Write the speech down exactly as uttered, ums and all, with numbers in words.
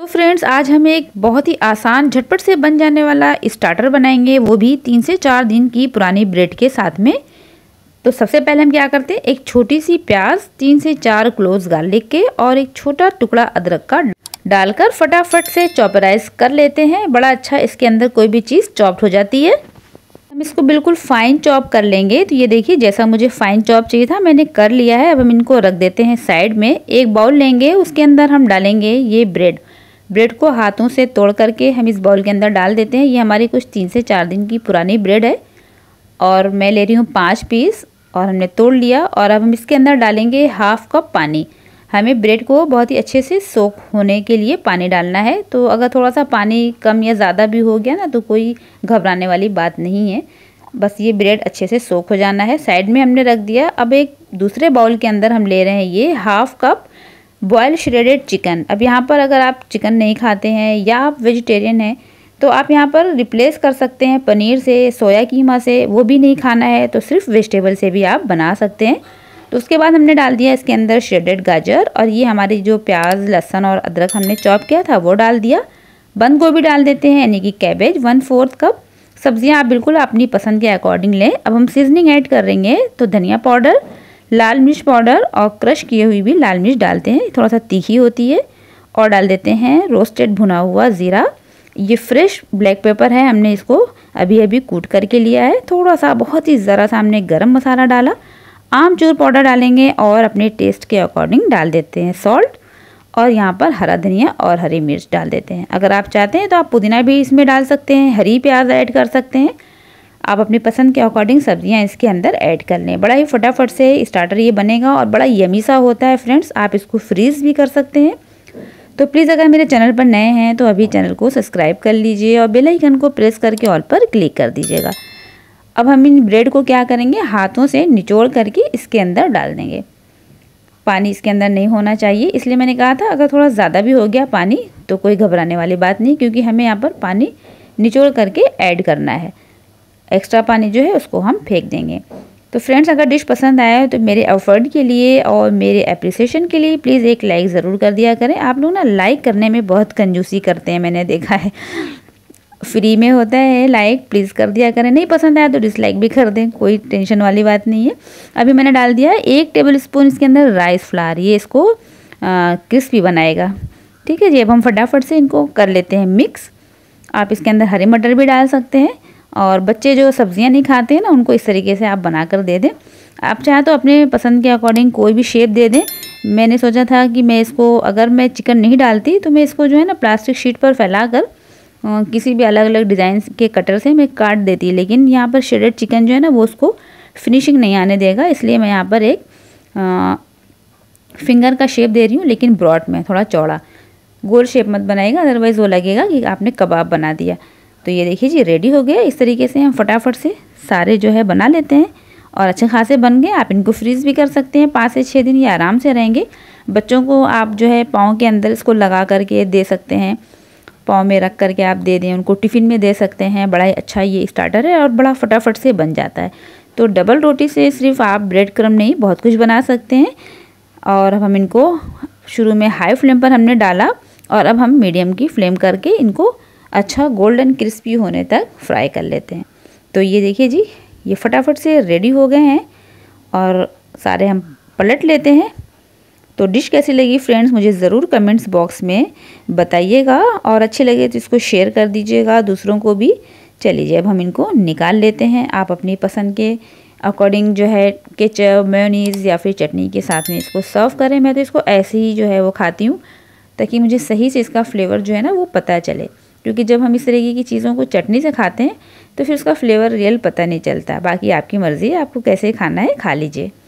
Friends, आज हम एक बहुत ही आसान झटपट से बन जाने वाला स्टार्टर बनाएंगे, वो भी तीन से चार दिन की पुरानी ब्रेड के साथ में। तो सबसे पहले हम क्या करते हैं, एक छोटी सी प्याज, तीन से चार क्लोव्स गार्लिक के और एक छोटा टुकड़ा अदरक का डालकर फटाफट से चॉपराइज कर लेते हैं। बड़ा अच्छा इसके अंदर कोई भी चीज़ चॉप्ड हो जाती है। हम इसको बिल्कुल फाइन चॉप कर लेंगे। तो ये देखिए, जैसा मुझे फाइन चॉप चाहिए था मैंने कर लिया है। अब हम इनको रख देते हैं साइड में। एक बाउल लेंगे, उसके अंदर हम डालेंगे ये ब्रेड। ब्रेड को हाथों से तोड़ करके हम इस बाउल के अंदर डाल देते हैं। ये हमारी कुछ तीन से चार दिन की पुरानी ब्रेड है और मैं ले रही हूँ पाँच पीस और हमने तोड़ लिया। और अब हम इसके अंदर डालेंगे हाफ कप पानी। हमें ब्रेड को बहुत ही अच्छे से सोक होने के लिए पानी डालना है। तो अगर थोड़ा सा पानी कम या ज़्यादा भी हो गया ना तो कोई घबराने वाली बात नहीं है, बस ये ब्रेड अच्छे से सोक हो जाना है। साइड में हमने रख दिया। अब एक दूसरे बाउल के अंदर हम ले रहे हैं ये half cup boil shredded chicken. अब यहाँ पर अगर आप चिकन नहीं खाते हैं या आप वेजिटेरियन हैं तो आप यहाँ पर रिप्लेस कर सकते हैं पनीर से, सोया कीमा से। वो भी नहीं खाना है तो सिर्फ वेजिटेबल से भी आप बना सकते हैं। तो उसके बाद हमने डाल दिया इसके अंदर श्रेडेड गाजर और ये हमारी जो प्याज, लहसुन और अदरक हमने चॉप किया था वो डाल दिया। बंद गोभी डाल देते हैं, यानी कि कैबेज वन फोर्थ कप। सब्जियाँ आप बिल्कुल अपनी पसंद के अकॉर्डिंग लें। अब हम सीजनिंग ऐड करेंगे तो धनिया पाउडर, लाल मिर्च पाउडर और क्रश किए हुई भी लाल मिर्च डालते हैं, थोड़ा सा तीखी होती है। और डाल देते हैं रोस्टेड भुना हुआ ज़ीरा। ये फ्रेश ब्लैक पेपर है, हमने इसको अभी अभी कूट करके लिया है। थोड़ा सा, बहुत ही ज़रा सा हमने गरम मसाला डाला। आमचूर पाउडर डालेंगे और अपने टेस्ट के अकॉर्डिंग डाल देते हैं सॉल्ट। और यहाँ पर हरा धनिया और हरी मिर्च डाल देते हैं। अगर आप चाहते हैं तो आप पुदीना भी इसमें डाल सकते हैं, हरी प्याज ऐड कर सकते हैं। आप अपनी पसंद के अकॉर्डिंग सब्जियां इसके अंदर ऐड कर लें। बड़ा ही फटाफट से स्टार्टर ये बनेगा और बड़ा यमी सा होता है फ्रेंड्स। आप इसको फ्रीज़ भी कर सकते हैं। तो प्लीज़ अगर मेरे चैनल पर नए हैं तो अभी चैनल को सब्सक्राइब कर लीजिए और बेल आइकन को प्रेस करके ऑल पर क्लिक कर दीजिएगा। अब हम इन ब्रेड को क्या करेंगे, हाथों से निचोड़ करके इसके अंदर डाल देंगे। पानी इसके अंदर नहीं होना चाहिए, इसलिए मैंने कहा था अगर थोड़ा ज़्यादा भी हो गया पानी तो कोई घबराने वाली बात नहीं, क्योंकि हमें यहाँ पर पानी निचोड़ करके ऐड करना है। एक्स्ट्रा पानी जो है उसको हम फेंक देंगे। तो फ्रेंड्स, अगर डिश पसंद आया तो मेरे एफर्ट के लिए और मेरे अप्रिसिएशन के लिए प्लीज़ एक लाइक ज़रूर कर दिया करें। आप लोग ना लाइक करने में बहुत कंजूसी करते हैं, मैंने देखा है। फ्री में होता है लाइक, प्लीज़ कर दिया करें। नहीं पसंद आया तो डिसलाइक भी कर दें, कोई टेंशन वाली बात नहीं है। अभी मैंने डाल दिया एक टेबल स्पून इसके अंदर राइस फ्लावर, ये इसको क्रिस्पी बनाएगा। ठीक है जी। अब हम फटाफट से इनको कर लेते हैं मिक्स। आप इसके अंदर हरे मटर भी डाल सकते हैं और बच्चे जो सब्जियां नहीं खाते हैं ना उनको इस तरीके से आप बनाकर दे दें। आप चाहें तो अपने पसंद के अकॉर्डिंग कोई भी शेप दे दें। मैंने सोचा था कि मैं इसको, अगर मैं चिकन नहीं डालती तो मैं इसको जो है ना प्लास्टिक शीट पर फैलाकर किसी भी अलग अलग डिज़ाइन के कटर से मैं काट देती, लेकिन यहाँ पर श्रेडेड चिकन जो है ना वो उसको फिनिशिंग नहीं आने देगा। इसलिए मैं यहाँ पर एक आ, फिंगर का शेप दे रही हूँ, लेकिन ब्रॉड में, थोड़ा चौड़ा। गोल शेप मत बनाएगा, अदरवाइज़ वो लगेगा कि आपने कबाब बना दिया। तो ये देखिए जी, रेडी हो गया। इस तरीके से हम फटाफट से सारे जो है बना लेते हैं और अच्छे खासे बन गए। आप इनको फ्रीज़ भी कर सकते हैं, पाँच से छः दिन ये आराम से रहेंगे। बच्चों को आप जो है पाँव के अंदर इसको लगा करके दे सकते हैं, पाँव में रख करके आप दे दें, उनको टिफ़िन में दे सकते हैं। बड़ा ही अच्छा ये स्टार्टर है और बड़ा फटाफट से बन जाता है। तो डबल रोटी से सिर्फ आप ब्रेड क्रम्ब नहीं बहुत कुछ बना सकते हैं। और अब हम इनको शुरू में हाई फ्लेम पर हमने डाला और अब हम मीडियम की फ्लेम करके इनको अच्छा गोल्डन क्रिस्पी होने तक फ्राई कर लेते हैं। तो ये देखिए जी, ये फटाफट से रेडी हो गए हैं और सारे हम पलट लेते हैं। तो डिश कैसी लगी फ्रेंड्स मुझे ज़रूर कमेंट्स बॉक्स में बताइएगा और अच्छी लगे तो इसको शेयर कर दीजिएगा दूसरों को भी। चलिए अब हम इनको निकाल लेते हैं। आप अपनी पसंद के अकॉर्डिंग जो है केचप, मेयोनीज़ या फिर चटनी के साथ में इसको सर्व करें। मैं तो इसको ऐसे ही जो है वो खाती हूँ ताकि मुझे सही से इसका फ्लेवर जो है ना वो पता चले, क्योंकि जब हम इस तरीके की चीज़ों को चटनी से खाते हैं तो फिर उसका फ्लेवर रियल पता नहीं चलता। बाकी आपकी मर्ज़ी है, आपको कैसे खाना है खा लीजिए।